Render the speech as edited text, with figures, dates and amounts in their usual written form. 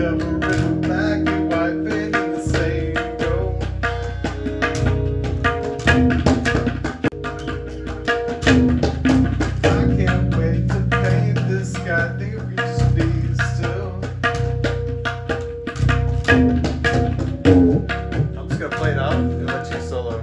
Covering black and white, painting the same room. I can't wait to paint this Skything. If we just be still. I'm just gonna play it out and let you solo.